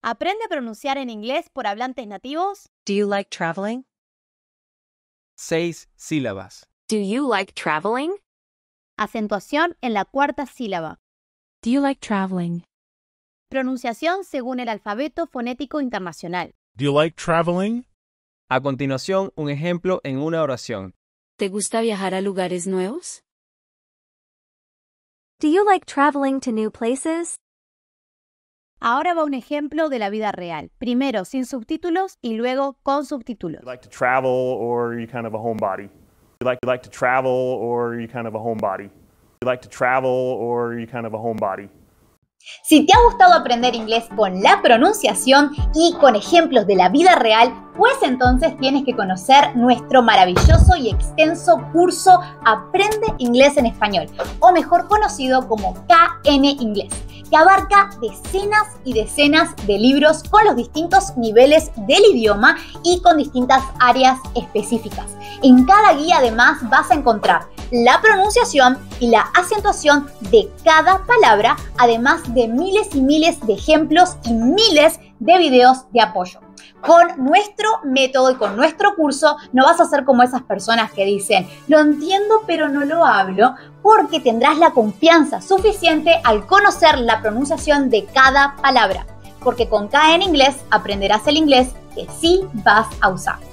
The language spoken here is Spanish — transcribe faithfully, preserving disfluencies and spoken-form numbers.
Aprende a pronunciar en inglés por hablantes nativos. Do you like traveling? Seis sílabas. Do you like traveling? Acentuación en la cuarta sílaba. Do you like traveling? Pronunciación según el alfabeto fonético internacional. Do you like traveling? A continuación, un ejemplo en una oración. ¿Te gusta viajar a lugares nuevos? Do you like traveling to new places? Ahora va un ejemplo de la vida real. Primero sin subtítulos y luego con subtítulos. You like to travel or are you kind of a homebody? You like, you like to travel or are you kind of a homebody? You like to travel or are you kind of a homebody? Si te ha gustado aprender inglés con la pronunciación y con ejemplos de la vida real, pues entonces tienes que conocer nuestro maravilloso y extenso curso Aprende Inglés en Español, o mejor conocido como K N Inglés, que abarca decenas y decenas de libros con los distintos niveles del idioma y con distintas áreas específicas. En cada guía además vas a encontrar la pronunciación y la acentuación de cada palabra, además de miles y miles de ejemplos y miles de videos de apoyo. Con nuestro método y con nuestro curso no vas a ser como esas personas que dicen lo entiendo pero no lo hablo, porque tendrás la confianza suficiente al conocer la pronunciación de cada palabra, porque con K N Inglés aprenderás el inglés que sí vas a usar.